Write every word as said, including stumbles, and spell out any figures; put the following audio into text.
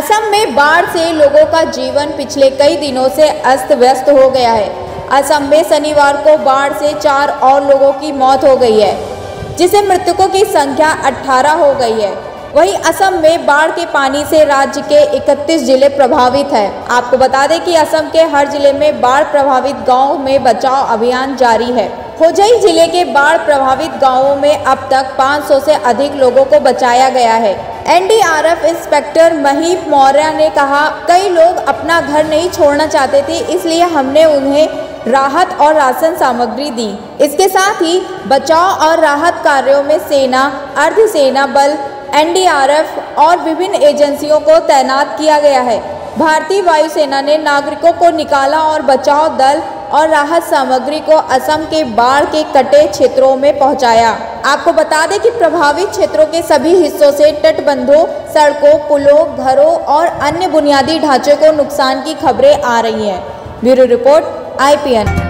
असम में बाढ़ से लोगों का जीवन पिछले कई दिनों से अस्त व्यस्त हो गया है। असम में शनिवार को बाढ़ से चार और लोगों की मौत हो गई है, जिससे मृतकों की संख्या अठारह हो गई है। वहीं असम में बाढ़ के पानी से राज्य के इकतीस जिले प्रभावित हैं। आपको बता दें कि असम के हर जिले में बाढ़ प्रभावित गांवों में बचाव अभियान जारी है। होजाई जिले के बाढ़ प्रभावित गांवों में अब तक पाँच सौ से अधिक लोगों को बचाया गया है। N D R F inspector Mahip Maurya ने कहा, कई लोग अपना घर नहीं छोड़ना चाहते थे, इसलिए हमने उन्हें राहत और राशन सामग्री दी। इसके साथ ही बचाव और राहत कार्यों में सेना, अर्धसेना बल, एन डी आर एफ और विभिन्न एजेंसियों को तैनात किया गया है। भारतीय वायुसेना ने नागरिकों को निकाला और बचाव दल और राहत सामग्री को असम के बाढ़ के कटे क्षेत्रों में पहुंचाया। आपको बता दें कि प्रभावित क्षेत्रों के सभी हिस्सों से तटबंधों, सड़कों, पुलों, घरों और अन्य बुनियादी ढांचे को नुकसान की खबरें आ रही हैं। Bureau report I P N.